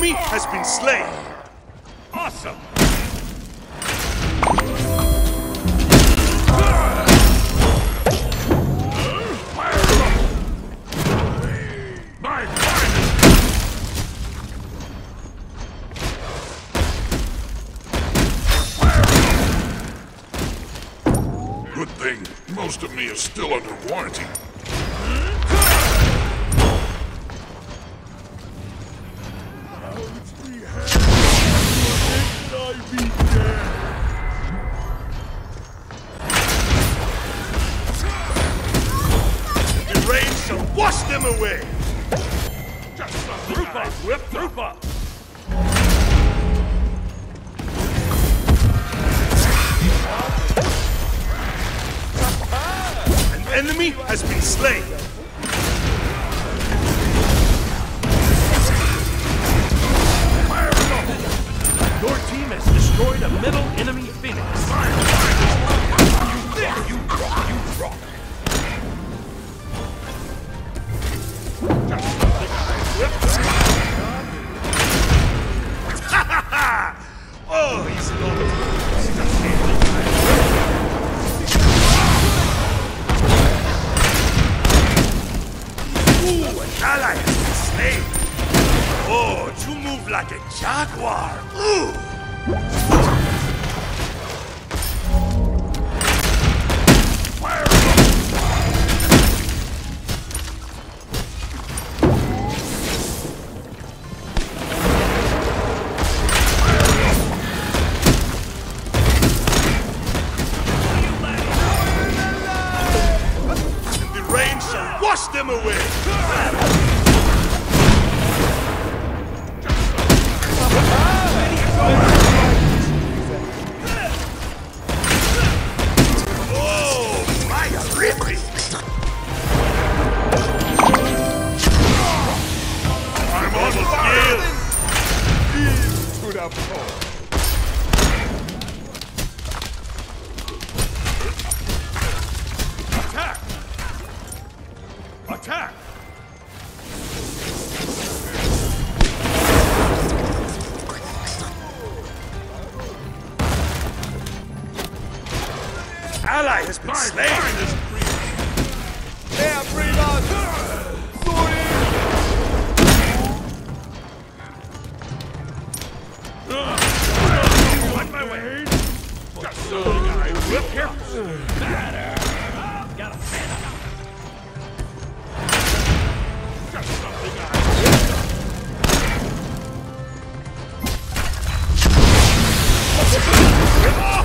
enemy has been slain. Awesome! Good thing most of me is still under warranty. The rain shall wash them away. Group up! Whip group up! An enemy has been slain. Your team has destroyed a middle enemy Phoenix. You rock. Oh, he's not. Ooh, an ally has been slain. Oh, you move like a jaguar. Ooh. Wash them away! Oh, my ripping! I'm on the field! To the floor. Attack! Ally has been slain! There, Freeman! On my way! Just so I whip here! Batter! Got a fan up! Just something I whip!